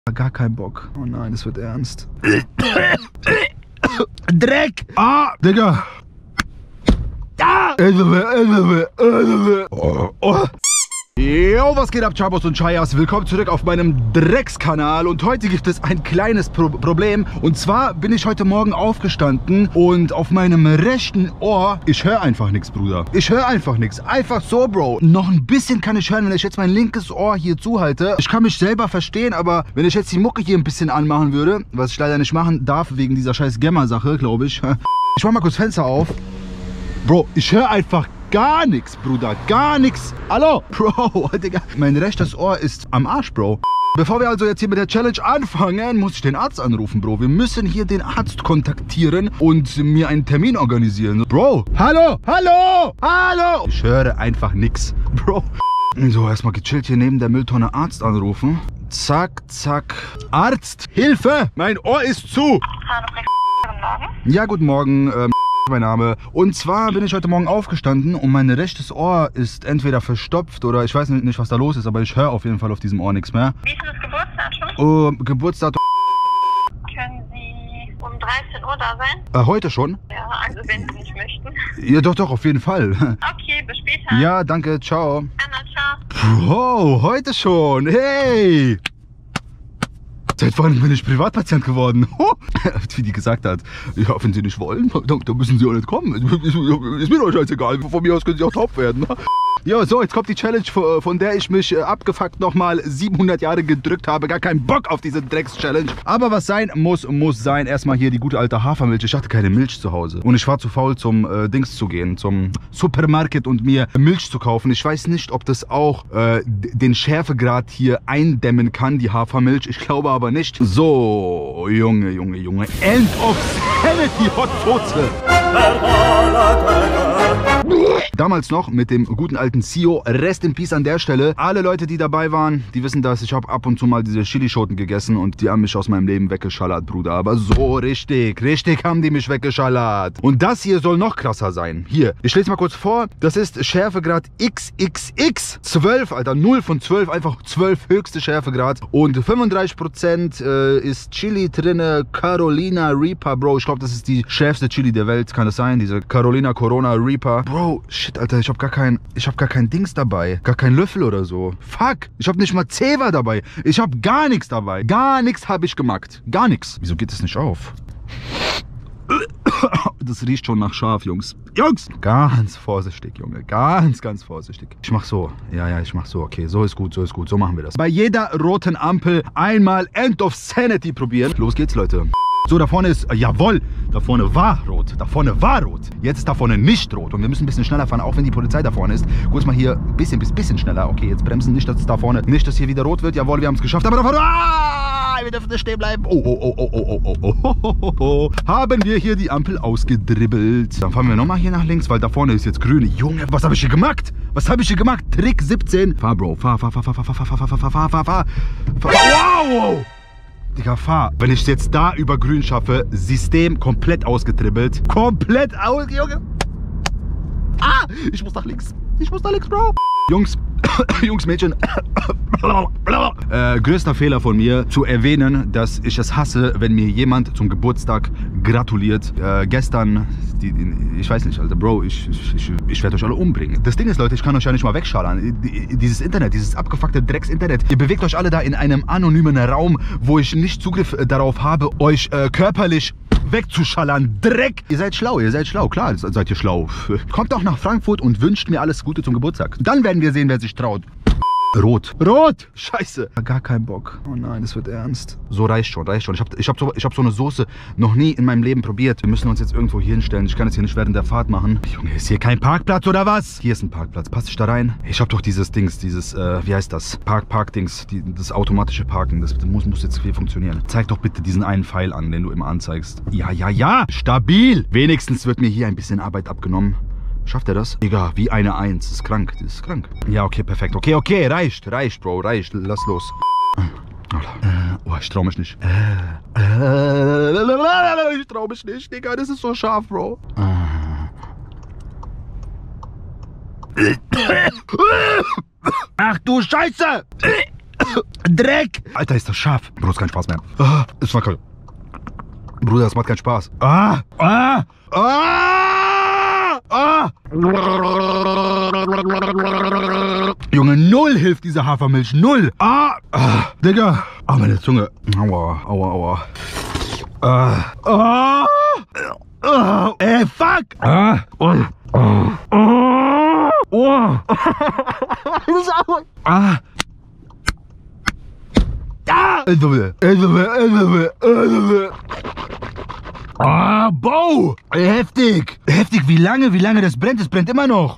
Gar kein Bock. Oh nein, es wird ernst. Dreck! Ah, Digga! Ah! Oh. Yo, was geht ab, Chabos und Chayas? Willkommen zurück auf meinem Dreckskanal und heute gibt es ein kleines Problem. Und zwar bin ich heute Morgen aufgestanden und auf meinem rechten Ohr, ich höre einfach nichts, Bruder. Ich höre einfach nichts. Einfach so, Bro. Noch ein bisschen kann ich hören, wenn ich jetzt mein linkes Ohr hier zuhalte. Ich kann mich selber verstehen, aber wenn ich jetzt die Mucke hier ein bisschen anmachen würde, was ich leider nicht machen darf, wegen dieser scheiß Gamma-Sache, glaube ich. Ich mach mal kurz Fenster auf. Bro, ich höre einfach gar nichts, Bruder, gar nichts. Hallo? Bro, Digga, mein rechtes Ohr ist am Arsch, Bro. Bevor wir also jetzt hier mit der Challenge anfangen, muss ich den Arzt anrufen, Bro. Wir müssen hier den Arzt kontaktieren und mir einen Termin organisieren. Bro, hallo, hallo, hallo. Ich höre einfach nichts, Bro. So, erstmal gechillt hier neben der Mülltonne Arzt anrufen. Zack, zack. Arzt, Hilfe, mein Ohr ist zu. Hallo, guten Morgen. Ja, guten Morgen, mein Name. Und zwar bin ich heute Morgen aufgestanden und mein rechtes Ohr ist entweder verstopft oder ich weiß nicht, was da los ist, aber ich höre auf jeden Fall auf diesem Ohr nichts mehr. Wie ist denn das Geburtsdatum? Geburtsdatum. Können Sie um 13 Uhr da sein? Heute schon? Ja, also wenn Sie nicht möchten. Ja, doch, auf jeden Fall. Okay, bis später. Ja, danke, ciao. Anna, ciao. Bro, heute schon, hey! Seit wann bin ich Privatpatient geworden? Wie die gesagt hat, ja, wenn Sie nicht wollen, dann müssen Sie auch nicht kommen. Ist mir doch scheißegal, von mir aus können Sie auch taub werden. Ja, so, jetzt kommt die Challenge, von der ich mich abgefuckt nochmal 700 Jahre gedrückt habe. Gar keinen Bock auf diese Drecks-Challenge. Aber was sein muss, muss sein. Erstmal hier die gute alte Hafermilch. Ich hatte keine Milch zu Hause. Und ich war zu faul, zum Dings zu gehen, zum Supermarkt und mir Milch zu kaufen. Ich weiß nicht, ob das auch den Schärfegrad hier eindämmen kann, die Hafermilch. Ich glaube aber nicht. So, Junge. End of Sanity Hot Soße. Damals noch mit dem guten alten CEO, Rest in Peace an der Stelle. Alle Leute, die dabei waren, die wissen das. Ich habe ab und zu mal diese Chilischoten gegessen und die haben mich aus meinem Leben weggeschallert, Bruder. Aber so richtig haben die mich weggeschallert. Und das hier soll noch krasser sein. Hier, ich lese mal kurz vor. Das ist Schärfegrad XXX. 12, Alter, 0 von 12, einfach 12 höchste Schärfegrad. Und 35% ist Chili drinne, Carolina Reaper, Bro. Ich glaube, das ist die schärfste Chili der Welt, kann das sein? Diese Carolina Corona Reaper. Bro, shit, Alter, ich hab gar kein Dings dabei. Gar kein Löffel oder so. Fuck, ich hab nicht mal Zewa dabei. Ich hab gar nichts dabei. Gar nichts habe ich gemacht. Gar nichts. Wieso geht das nicht auf? Das riecht schon nach Schaf, Jungs. Jungs! Ganz vorsichtig, Junge. Ganz vorsichtig. Ich mach so. Ja, ich mach so. Okay, so ist gut. So machen wir das. Bei jeder roten Ampel einmal End of Sanity probieren. Los geht's, Leute. So, da vorne ist, jawohl, da vorne war rot. Jetzt ist da vorne nicht rot. Und wir müssen ein bisschen schneller fahren, auch wenn die Polizei da vorne ist. Kurz mal hier ein bisschen schneller. Okay, jetzt bremsen, nicht, dass es da vorne, nicht, dass hier wieder rot wird. Jawohl, wir haben es geschafft. Aber da vorne, wir dürfen nicht stehen bleiben. Haben wir hier die Ampel ausgedribbelt. Dann fahren wir nochmal hier nach links, weil da vorne ist jetzt grün. Junge, was habe ich hier gemacht? Trick 17. Fahr, Bro, fahr. Wow! Digga, fahr. Wenn ich jetzt da über grün schaffe, System komplett ausgetribbelt. Junge. Ah, ich muss nach links, Bro. Jungs, Mädchen. Größter Fehler von mir, zu erwähnen, dass ich es hasse, wenn mir jemand zum Geburtstag gratuliert. Gestern, ich weiß nicht, Alter, Bro, ich werde euch alle umbringen. Das Ding ist, Leute, ich kann euch ja nicht mal wegschallern. Dieses Internet, dieses abgefuckte Drecks-Internet. Ihr bewegt euch alle da in einem anonymen Raum, wo ich nicht Zugriff darauf habe, euch körperlich wegzuschallern. Dreck! Ihr seid schlau, klar seid ihr schlau. Kommt doch nach Frankfurt und wünscht mir alles Gute zum Geburtstag. Dann werden wir sehen, wer sich traut. Rot! Scheiße! Gar kein Bock. Oh nein, es wird ernst. So, reicht schon. Ich hab so eine Soße noch nie in meinem Leben probiert. Wir müssen uns jetzt irgendwo hier hinstellen. Ich kann es hier nicht während der Fahrt machen. Junge, ist hier kein Parkplatz oder was? Hier ist ein Parkplatz. Passe ich da rein? Ich hab doch dieses Dings, wie heißt das? Park-Dings, das automatische Parken. Das muss jetzt hier funktionieren. Zeig doch bitte diesen einen Pfeil an, den du immer anzeigst. Ja! Stabil! Wenigstens wird mir hier ein bisschen Arbeit abgenommen. Schafft er das? Egal, wie eine 1. Das ist krank. Ja, okay, perfekt. Okay, reicht, Bro, reicht. Lass los. Oh, ich trau mich nicht. Ich trau mich nicht, Digga. Das ist so scharf, Bro. Ach du Scheiße! Dreck! Alter, ist das scharf. Bruder, ist kein Spaß mehr. Ah, ist kalt. Bruder, das macht keinen Spaß. Ah! Ah! Ah! Ah! Junge, null hilft diese Hafermilch. Null! Ah! Ah! Digga! Ah, meine Zunge. Aua, aua, aua. Ah! Ah! Ah! Ey, fuck! Ah! Oh! Oh! Oh! Ah! Ah, Bau! Heftig! Heftig, wie lange das brennt? Es brennt immer noch.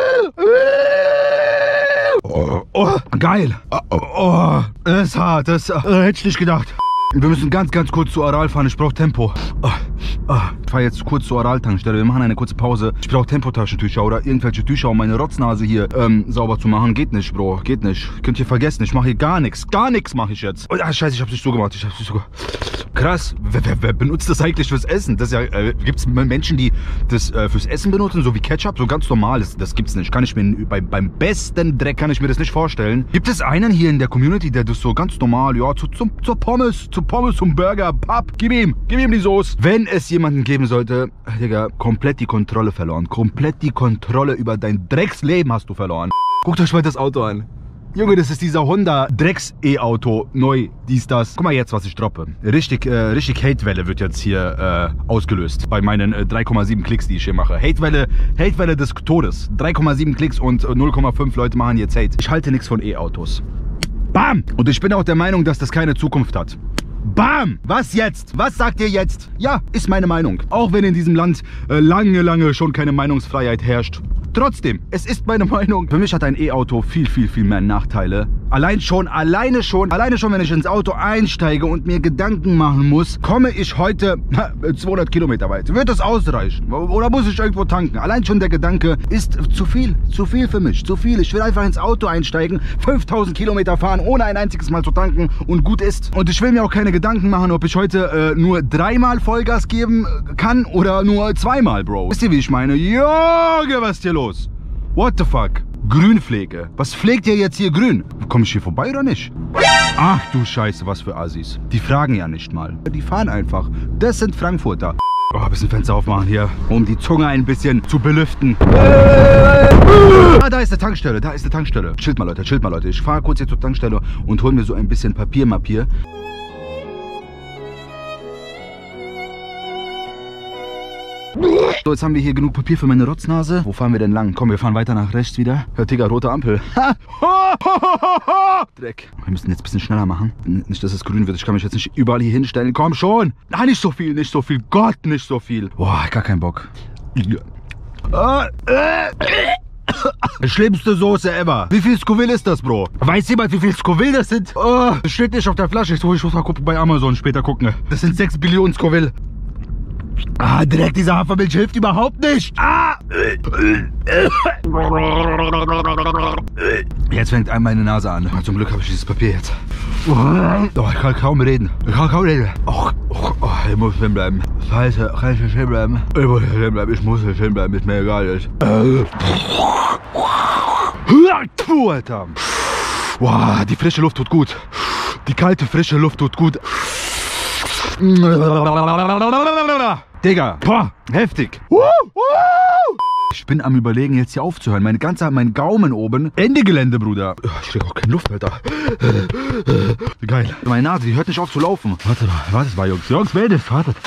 Oh, oh, geil. Oh, das ist hart, das hätte ich nicht gedacht. Wir müssen ganz kurz zu Aral fahren, ich brauche Tempo. Ich fahre jetzt kurz zur Aral-Tankstelle, wir machen eine kurze Pause. Ich brauche Tempotaschentücher oder irgendwelche Tücher, um meine Rotznase hier sauber zu machen. Geht nicht, Bro, geht nicht. Könnt ihr vergessen, ich mache hier gar nichts mache ich jetzt. Oh, scheiße, ich hab's nicht so gemacht, Krass, wer benutzt das eigentlich fürs Essen? Das ist ja, gibt's Menschen, die das fürs Essen benutzen, so wie Ketchup, so ganz normal, das gibt's nicht. Kann ich mir, beim besten Dreck kann ich mir das nicht vorstellen. Gibt es einen hier in der Community, der das so ganz normal, ja, zur Pommes, zum Burger, papp, gib ihm die Soße. Wenn es jemanden geben sollte, Digga, komplett die Kontrolle verloren. Komplett die Kontrolle über dein Drecksleben hast du verloren. Guckt euch mal das Auto an. Junge, das ist dieser Honda Drecks-E-Auto, neu, das. Guck mal jetzt, was ich droppe. Richtig Hatewelle wird jetzt hier ausgelöst bei meinen 3,7 Klicks, die ich hier mache. Hatewelle des Todes. 3,7 Klicks und 0,5 Leute machen jetzt Hate. Ich halte nichts von E-Autos. Bam! Und ich bin auch der Meinung, dass das keine Zukunft hat. Bam! Was jetzt? Was sagt ihr jetzt? Ja, ist meine Meinung. Auch wenn in diesem Land lange schon keine Meinungsfreiheit herrscht. Trotzdem, es ist meine Meinung. Für mich hat ein E-Auto viel mehr Nachteile. Alleine schon, wenn ich ins Auto einsteige und mir Gedanken machen muss, komme ich heute 200 Kilometer weit. Wird das ausreichen? Oder muss ich irgendwo tanken? Allein schon der Gedanke ist zu viel für mich, zu viel. Ich will einfach ins Auto einsteigen, 5000 Kilometer fahren, ohne ein einziges Mal zu tanken und gut ist. Und ich will mir auch keine Gedanken machen, ob ich heute nur 3-mal Vollgas geben kann oder nur 2-mal, Bro. Wisst ihr, wie ich meine? Junge, was ist hier los? What the fuck? Grünpflege. Was pflegt ihr jetzt hier grün? Komme ich hier vorbei oder nicht? Ach du Scheiße, was für Assis. Die fragen ja nicht mal. Die fahren einfach. Das sind Frankfurter. Oh, ein bisschen Fenster aufmachen hier, um die Zunge ein bisschen zu belüften. Ah, da ist eine Tankstelle, Chillt mal, Leute. Ich fahre kurz hier zur Tankstelle und hol mir so ein bisschen Papiermapier. So, jetzt haben wir hier genug Papier für meine Rotznase. Wo fahren wir denn lang? Komm, wir fahren weiter nach rechts wieder. Hört, Digga, rote Ampel. Dreck. Wir müssen jetzt ein bisschen schneller machen. Nicht, dass es grün wird. Ich kann mich jetzt nicht überall hier hinstellen. Komm schon. Nein, nicht so viel. Gott, nicht so viel. Boah, gar keinen Bock. Schlimmste Soße ever. Wie viel Scoville ist das, Bro? Weiß jemand, wie viel Scoville das sind? Oh, das steht nicht auf der Flasche. Ich muss mal gucken, bei Amazon später gucken. Das sind 6 Billionen Scoville. Ah, direkt diese Hafermilch hilft überhaupt nicht. Ah! Jetzt fängt einem meine Nase an. Zum Glück habe ich dieses Papier jetzt. Oh, ich kann kaum reden. Oh, ich muss stehen bleiben. Scheiße, kann ich stehen bleiben? Ich muss stehen bleiben, ist mir egal jetzt. Alter. Wow, die frische Luft tut gut. Die kalte, frische Luft tut gut. Digga, boah, heftig. Ich bin am Überlegen, jetzt hier aufzuhören. Mein Gaumen oben. Ende Gelände, Bruder. Ich krieg auch keine Luft, Alter. Geil. Meine Nase, die hört nicht auf zu laufen. Wartet mal, Jungs. Jungs, meldet, wartet.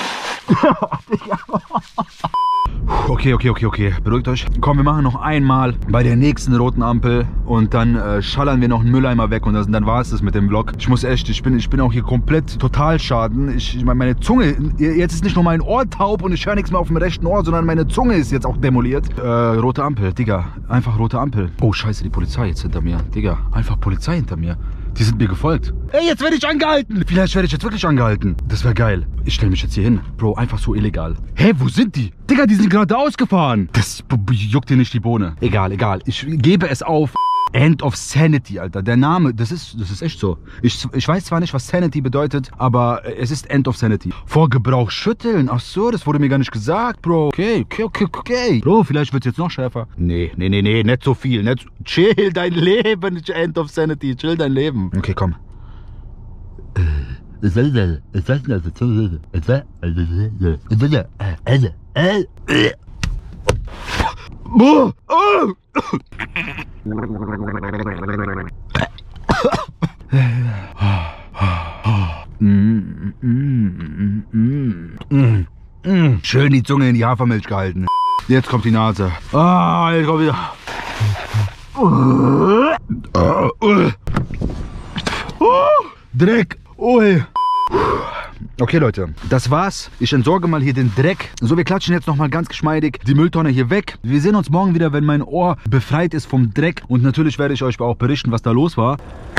Okay. Beruhigt euch. Komm, wir machen noch einmal bei der nächsten roten Ampel und dann schallern wir noch einen Mülleimer weg und dann war es das mit dem Vlog. Ich muss echt, ich bin auch hier komplett Totalschaden. Meine Zunge, jetzt ist nicht nur mein Ohr taub und ich höre nichts mehr auf dem rechten Ohr, sondern meine Zunge ist jetzt auch demoliert. Rote Ampel, Digga. Einfach rote Ampel. Oh, scheiße, die Polizei jetzt hinter mir. Digga, einfach Polizei hinter mir. Die sind mir gefolgt. Ey, jetzt werde ich angehalten. Vielleicht werde ich jetzt wirklich angehalten. Das wäre geil. Ich stelle mich jetzt hier hin. Bro, einfach so illegal. Hä, wo sind die? Digga, die sind gerade ausgefahren. Das juckt dir nicht die Bohne. Egal. Ich gebe es auf. End of Sanity, Alter. Der Name, das ist echt so. Ich weiß zwar nicht, was Sanity bedeutet, aber es ist End of Sanity. Vor Gebrauch schütteln. Ach so, das wurde mir gar nicht gesagt, Bro. Okay. Bro, vielleicht wird es jetzt noch schärfer. Nee, nicht so viel. Chill dein Leben, End of Sanity. Chill dein Leben. Okay, komm. Schön die Zunge in die Hafermilch gehalten. Jetzt kommt die Nase. Ah, jetzt kommt wieder. Dreck. Ui. Okay, Leute, das war's. Ich entsorge mal hier den Dreck. So, wir klatschen jetzt nochmal ganz geschmeidig die Mülltonne hier weg. Wir sehen uns morgen wieder, wenn mein Ohr befreit ist vom Dreck. Und natürlich werde ich euch auch berichten, was da los war.